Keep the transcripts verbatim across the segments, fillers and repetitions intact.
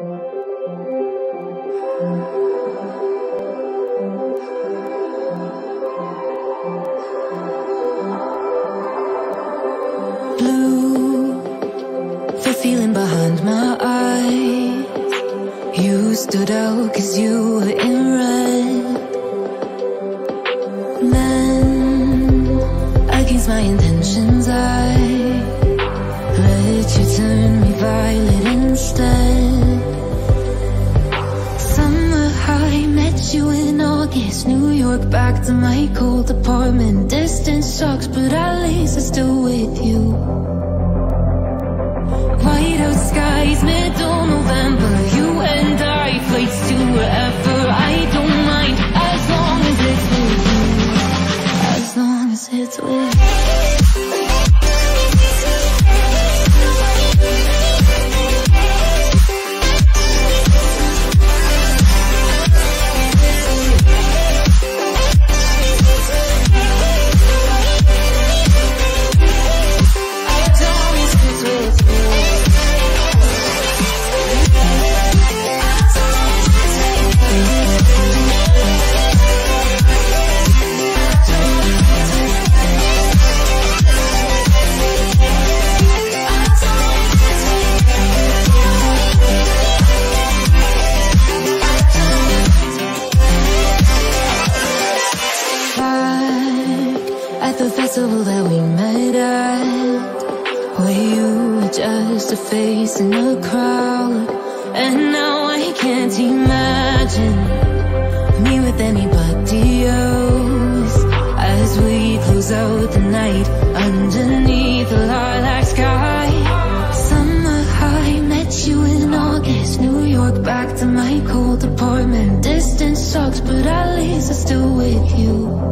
Blue, the feeling behind my eyes. You stood out cause you were in red. Then, against my intentions, I let you turn me violet instead. Summer high, met you in August. New York, back to my cold apartment. Distance sucks, but at least I'm still with you. Whiteout skies, middle November. You and I, flights to wherever. I don't mind, as long as it's with you. As long as it's with you. The festival that we met at, where you were just a face in a crowd. And now I can't imagine me with anybody else, as we close out the night underneath the lilac sky. Summer high, met you in August. New York, back to my cold apartment. Distance sucks, but at least I'm still with you.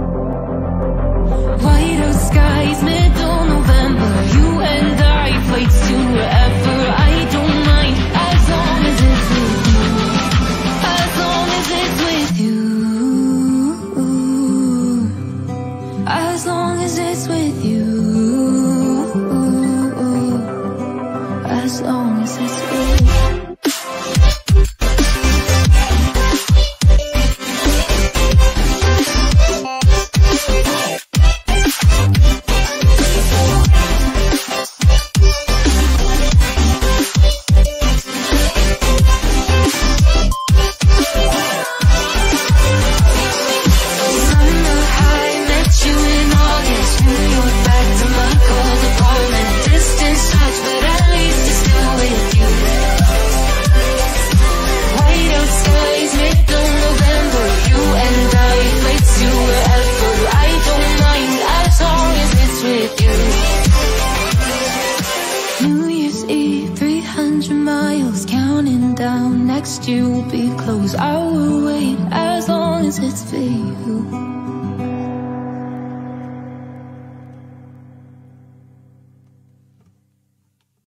Whiteout skies, middle November. You and I, flights to wherever. I don't mind, as long as it's with you. As long as it's with you. As long as it's with you. As long as it's with you. Next year will be close. I will wait as long as it's for you.